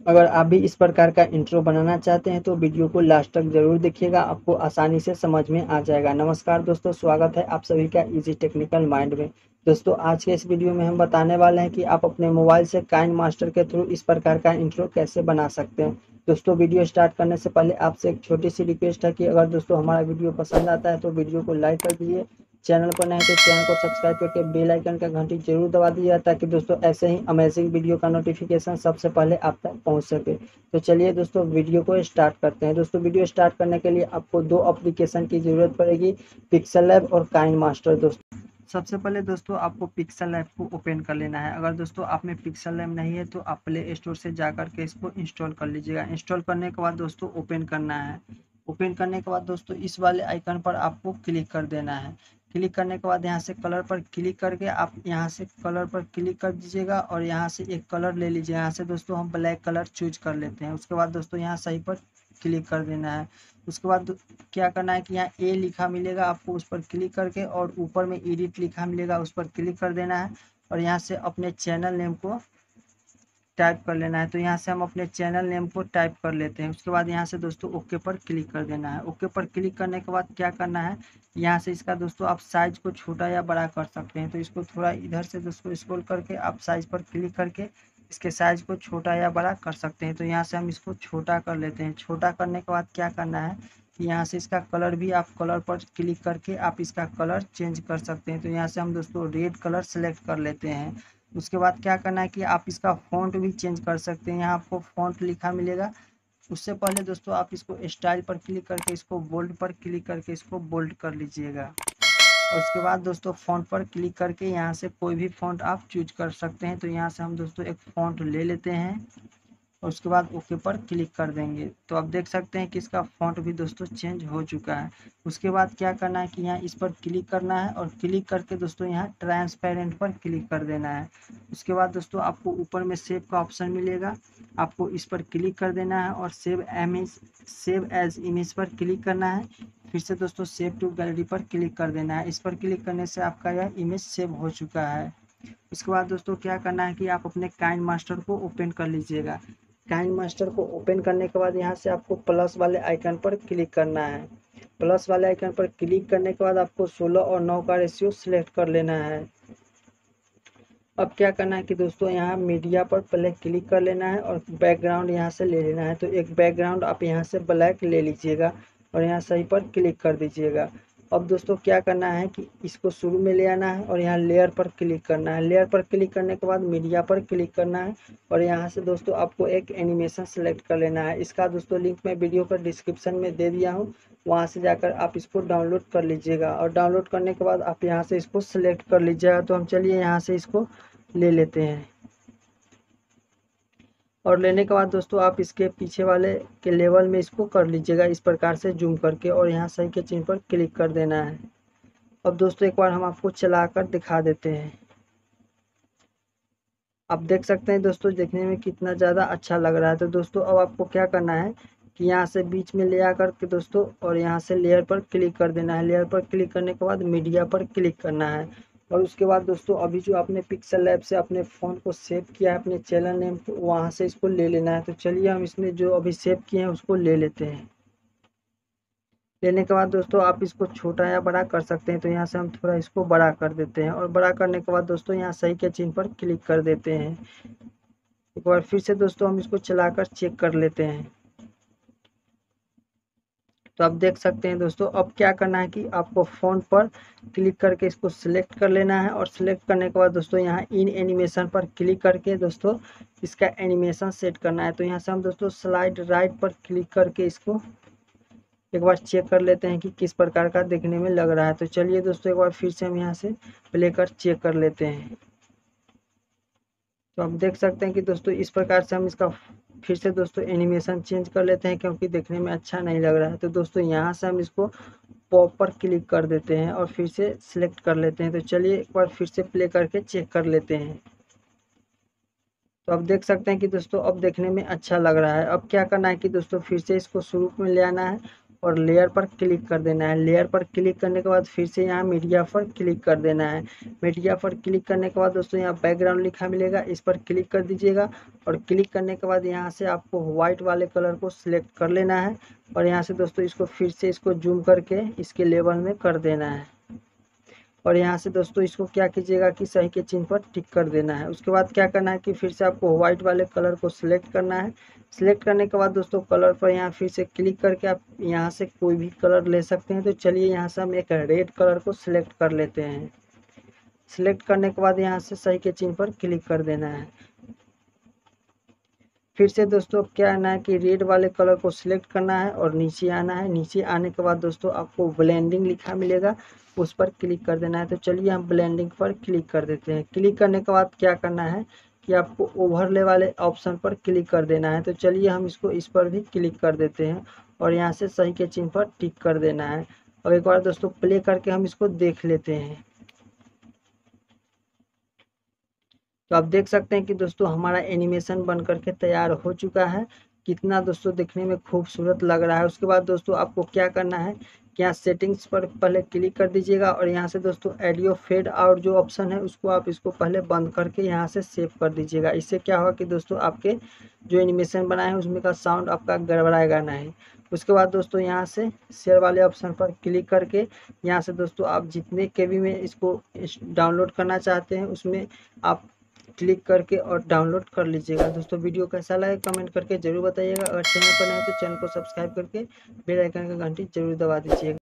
अगर आप भी इस प्रकार का इंट्रो बनाना चाहते हैं तो वीडियो को लास्ट तक जरूर देखिएगा, आपको आसानी से समझ में आ जाएगा। नमस्कार दोस्तों, स्वागत है आप सभी का इजी टेक्निकल माइंड में। दोस्तों आज के इस वीडियो में हम बताने वाले हैं कि आप अपने मोबाइल से काइन मास्टर के थ्रू इस प्रकार का इंट्रो कैसे बना सकते हैं। दोस्तों वीडियो स्टार्ट करने से पहले आपसे एक छोटी सी रिक्वेस्ट है कि अगर दोस्तों हमारा वीडियो पसंद आता है तो वीडियो को लाइक कर दीजिए, चैनल पर नए तो चैनल को सब्सक्राइब करके बेल आइकन का घंटी जरूर दबा दीजिए ताकि दोस्तों ऐसे ही अमेजिंग वीडियो का नोटिफिकेशन सबसे पहले आप तक पहुंच सके। तो चलिए दोस्तों वीडियो को स्टार्ट करते हैं। दोस्तों वीडियो स्टार्ट करने के लिए आपको दो एप्लीकेशन की जरूरत पड़ेगी, पिक्सल लैब और काइन मास्टर। दोस्तों सबसे पहले दोस्तों आपको पिक्सल लैब को ओपन कर लेना है। अगर दोस्तों आप में पिक्सल लैब नहीं है तो आप प्ले स्टोर से जाकर के इसको इंस्टॉल कर लीजिएगा। इंस्टॉल करने के बाद दोस्तों ओपन करना है। ओपन करने के बाद दोस्तों इस वाले आइकन पर आपको क्लिक कर देना है। क्लिक करने के बाद यहाँ से कलर पर क्लिक करके आप यहाँ से कलर पर क्लिक कर दीजिएगा और यहाँ से एक कलर ले लीजिए। यहाँ से दोस्तों हम ब्लैक कलर चूज कर लेते हैं। उसके बाद दोस्तों यहाँ सही पर क्लिक कर देना है। उसके बाद क्या करना है कि यहाँ ए लिखा मिलेगा, आपको उस पर क्लिक करके और ऊपर में एडिट लिखा मिलेगा उस पर क्लिक कर देना है और यहाँ से अपने चैनल नेम को टाइप कर लेना है। तो यहाँ से हम अपने चैनल नेम को टाइप कर लेते हैं। उसके बाद यहाँ से दोस्तों ओके पर क्लिक कर देना है। ओके पर क्लिक करने के बाद क्या करना है, यहाँ से इसका दोस्तों आप साइज को छोटा या बड़ा कर सकते हैं। तो इसको थोड़ा इधर से दोस्तों स्क्रॉल करके आप साइज पर क्लिक करके इसके साइज को छोटा या बड़ा कर सकते हैं। तो यहाँ से हम इसको छोटा कर लेते हैं। छोटा करने के बाद क्या करना है कि यहाँ से इसका कलर भी आप कलर पर क्लिक करके आप इसका कलर चेंज कर सकते हैं। तो यहाँ से हम दोस्तों रेड कलर सेलेक्ट कर लेते हैं। उसके बाद क्या करना है कि आप इसका फ़ॉन्ट भी चेंज कर सकते हैं। यहाँ आपको फ़ॉन्ट लिखा मिलेगा, उससे पहले दोस्तों आप इसको स्टाइल पर क्लिक करके इसको बोल्ड पर क्लिक करके इसको बोल्ड कर लीजिएगा। और उसके बाद दोस्तों फ़ॉन्ट पर क्लिक करके यहाँ से कोई भी फ़ॉन्ट आप चूज कर सकते हैं। तो यहाँ से हम दोस्तों एक फ़ॉन्ट ले लेते हैं और उसके बाद ओके पर क्लिक कर देंगे। तो आप देख सकते हैं कि इसका फ़ॉन्ट भी दोस्तों चेंज हो चुका है। उसके बाद क्या करना है कि यहाँ इस पर क्लिक करना है और क्लिक करके दोस्तों यहाँ ट्रांसपेरेंट पर क्लिक कर देना है। उसके बाद दोस्तों आपको ऊपर में सेव का ऑप्शन मिलेगा, आपको इस पर क्लिक कर देना है और सेव एज इमेज पर क्लिक करना है। फिर से दोस्तों सेव टू गैलरी पर क्लिक कर देना है। इस पर क्लिक करने से आपका यह इमेज सेव हो चुका है। उसके बाद दोस्तों क्या करना है कि आप अपने काइन मास्टर को ओपन कर लीजिएगा। काइन मास्टर को ओपन करने के बाद यहाँ से आपको प्लस वाले आइकन पर क्लिक करना है। प्लस वाले आइकन पर क्लिक करने के बाद आपको 16 और 9 का रेशियो सिलेक्ट कर लेना है। अब क्या करना है कि दोस्तों यहाँ मीडिया पर पहले क्लिक कर लेना है और बैकग्राउंड यहाँ से ले लेना है। तो एक बैकग्राउंड आप यहाँ से ब्लैक ले लीजिएगा और यहाँ सही पर क्लिक कर दीजिएगा। अब दोस्तों क्या करना है कि इसको शुरू में ले आना है और यहाँ लेयर पर क्लिक करना है। लेयर पर क्लिक करने के बाद मीडिया पर क्लिक करना है और यहाँ से दोस्तों आपको एक एनिमेशन सेलेक्ट कर लेना है। इसका दोस्तों लिंक मैं वीडियो पर डिस्क्रिप्शन में दे दिया हूँ, वहाँ से जाकर आप इसको डाउनलोड कर लीजिएगा। और डाउनलोड करने के बाद आप यहाँ से इसको सिलेक्ट कर लीजिएगा। तो हम चलिए यहाँ से इसको ले लेते हैं और लेने के बाद दोस्तों आप इसके पीछे वाले के लेवल में इसको कर लीजिएगा इस प्रकार से जूम करके और यहाँ सही के चिन्ह पर क्लिक कर देना है। अब दोस्तों एक बार हम आपको चलाकर दिखा देते हैं। आप देख सकते हैं दोस्तों देखने में कितना ज़्यादा अच्छा लग रहा है। तो दोस्तों अब आपको क्या करना है कि यहाँ से बीच में ले आकर के दोस्तों और यहाँ से लेयर पर क्लिक कर देना है। लेयर पर क्लिक करने के बाद मीडिया पर क्लिक करना है और उसके बाद दोस्तों अभी जो आपने पिक्सल लैब से अपने फ़ोन को सेव किया है अपने चैनल नेम को, वहाँ से इसको ले लेना है। तो चलिए हम इसमें जो अभी सेव किए हैं उसको ले लेते हैं। लेने के बाद दोस्तों आप इसको छोटा या बड़ा कर सकते हैं। तो यहाँ से हम थोड़ा इसको बड़ा कर देते हैं और बड़ा करने के बाद दोस्तों यहाँ सही के चिन्ह पर क्लिक कर देते हैं। एक बार फिर से दोस्तों हम इसको चलाकर चेक कर लेते हैं। तो आप देख सकते हैं दोस्तों अब क्या करना है कि आपको फ़ोन पर क्लिक करके इसको सिलेक्ट कर लेना है और सिलेक्ट करने के बाद दोस्तों यहाँ इन एनिमेशन पर क्लिक करके दोस्तों इसका एनिमेशन सेट करना है। तो यहाँ से हम दोस्तों स्लाइड राइट पर क्लिक करके इसको एक बार चेक कर लेते हैं कि किस प्रकार का देखने में लग रहा है। तो चलिए दोस्तों एक बार फिर से हम यहाँ से प्ले कर चेक कर लेते हैं। तो आप देख सकते हैं कि दोस्तों इस प्रकार से हम इसका फिर से दोस्तों एनिमेशन चेंज कर लेते हैं क्योंकि देखने में अच्छा नहीं लग रहा है। तो दोस्तों यहाँ से हम इसको पॉप पर क्लिक कर देते हैं और फिर से सिलेक्ट कर लेते हैं। तो चलिए एक बार फिर से प्ले करके चेक कर लेते हैं। तो आप देख सकते हैं कि दोस्तों अब देखने में अच्छा लग रहा है। अब क्या करना है कि दोस्तों फिर से इसको शुरू में ले आना है और लेयर पर क्लिक कर देना है। लेयर पर क्लिक करने के बाद फिर से यहाँ मीडिया पर क्लिक कर देना है। मीडिया पर क्लिक करने के बाद दोस्तों यहाँ बैकग्राउंड लिखा मिलेगा, इस पर क्लिक कर दीजिएगा और क्लिक करने के बाद यहाँ से आपको व्हाइट वाले कलर को सिलेक्ट कर लेना है और यहाँ से दोस्तों इसको फिर से इसको जूम करके इसके लेवल में कर देना है और यहाँ से दोस्तों इसको क्या कीजिएगा कि सही के चिन्ह पर टिक कर देना है। उसके बाद क्या करना है कि फिर से आपको व्हाइट वाले कलर को सिलेक्ट करना है। सिलेक्ट करने के बाद दोस्तों कलर पर यहाँ फिर से क्लिक करके आप यहाँ से कोई भी कलर ले सकते हैं। तो चलिए यहाँ से हम एक रेड कलर को सिलेक्ट कर लेते हैं। सिलेक्ट करने के बाद यहाँ से सही के चिन्ह पर क्लिक कर देना है। फिर से दोस्तों क्या आना है कि रेड वाले कलर को सिलेक्ट करना है और नीचे आना है। नीचे आने के बाद दोस्तों आपको ब्लेंडिंग लिखा मिलेगा, उस पर क्लिक कर देना है। तो चलिए हम ब्लेंडिंग पर क्लिक कर देते हैं। क्लिक करने के बाद क्या करना है कि आपको ओवरले वाले ऑप्शन पर क्लिक कर देना है। तो चलिए हम इस पर भी क्लिक कर देते हैं और यहाँ से सही के चिन्ह पर टिक कर देना है। अब एक बार दोस्तों प्ले करके हम इसको देख लेते हैं। तो आप देख सकते हैं कि दोस्तों हमारा एनिमेशन बन करके तैयार हो चुका है। कितना दोस्तों दिखने में खूबसूरत लग रहा है। उसके बाद दोस्तों आपको क्या करना है कि यहाँ सेटिंग्स पर पहले क्लिक कर दीजिएगा और यहाँ से दोस्तों ऑडियो फेड आउट जो ऑप्शन है उसको आप इसको पहले बंद करके यहाँ से सेव कर दीजिएगा। इससे क्या होगा कि दोस्तों आपके जो एनिमेशन बनाए हैं उसमें का साउंड आपका गड़बड़ाएगा नहीं। उसके बाद दोस्तों यहाँ से शेयर वाले ऑप्शन पर क्लिक करके यहाँ से दोस्तों आप जितने केबी में इसको डाउनलोड करना चाहते हैं उसमें आप क्लिक करके और डाउनलोड कर लीजिएगा। दोस्तों वीडियो कैसा लगे कमेंट करके जरूर बताइएगा। अगर चैनल पर नए तो चैनल को सब्सक्राइब करके बेल आइकन का घंटी जरूर दबा दीजिएगा।